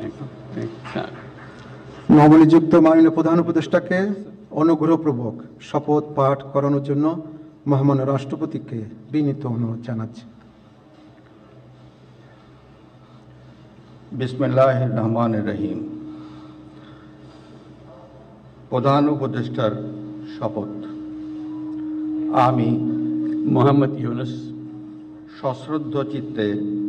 নবনিযুক্ত মাননীয় প্রধান উপদেষ্টাকে অনুগ্রহপূর্বক শপথ পাঠ করানোর জন্য মহামান্য রাষ্ট্রপতিকে বিনীত অনুরোধ জানাচ্ছি। বিসমিল্লাহির রহমানির রহিম। প্রধান উপদেষ্টার শপথ। আমি মোহাম্মদ ইউনুস সশ্রদ্ধ চিত্তে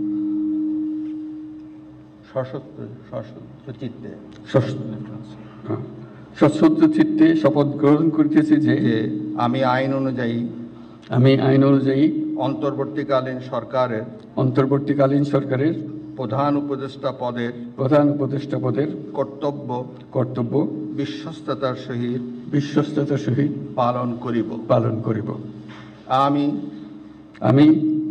সশ্রদ্ধ চিত্তে শপথ গ্রহণ করিতেছি যে আমি আইন অনুযায়ী অন্তর্বর্তীকালীন সরকারের প্রধান উপদেষ্টা পদের কর্তব্য বিশ্বস্ততার সহিত পালন করিব। আমি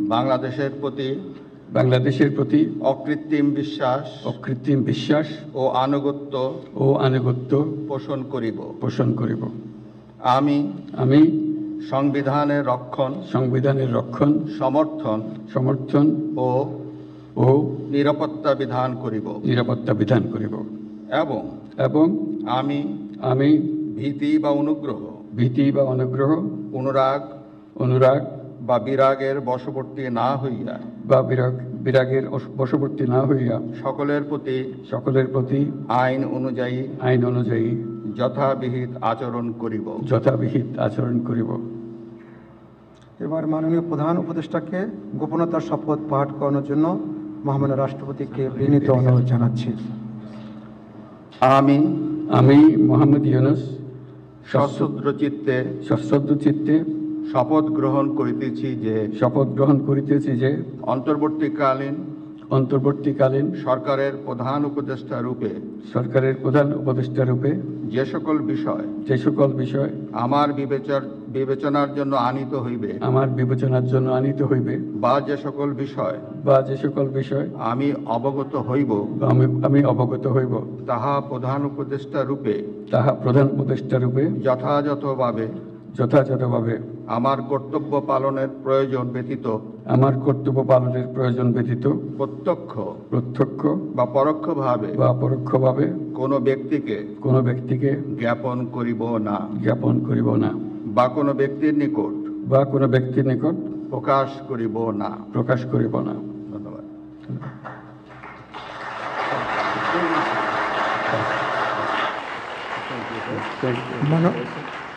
বাংলাদেশের প্রতি অকৃত্রিম বিশ্বাস ও আনুগত্য পোষণ করিব। আমি সংবিধানের রক্ষণ সমর্থন ও নিরাপত্তা বিধান করিব এবং আমি ভীতি বা অনুগ্রহ অনুরাগ বা বিরাগের বশবর্তী না হইয়া সকলের প্রতি আইন অনুযায়ী যথাবিহিত আচরণ করিব। এবার মাননীয় প্রধান উপদেষ্টাকে গোপনতার শপথ পাঠ করানোর জন্য মহামান্য রাষ্ট্রপতিকে বিনীত অনুরোধ জানাচ্ছি। আমি মোহাম্মদ ইউনুস সশ্রদ্ধ চিত্তে শপথ গ্রহণ করিতেছি যে অন্তর্বর্তীকালীন সরকারের প্রধান উপদেষ্টা রূপে যে সকল বিষয় আমার বিবেচনার জন্য আনিত হইবে বা যে সকল বিষয় আমি অবগত হইব তাহা প্রধান উপদেষ্টা রূপে যথাযথভাবে আমার কর্তব্য পালনের প্রয়োজন ব্যতীত প্রত্যক্ষ বা পরোক্ষভাবে কোনো ব্যক্তিকে জ্ঞাপন করিব না বা কোনো ব্যক্তির নিকট প্রকাশ করিব না। ধন্যবাদ।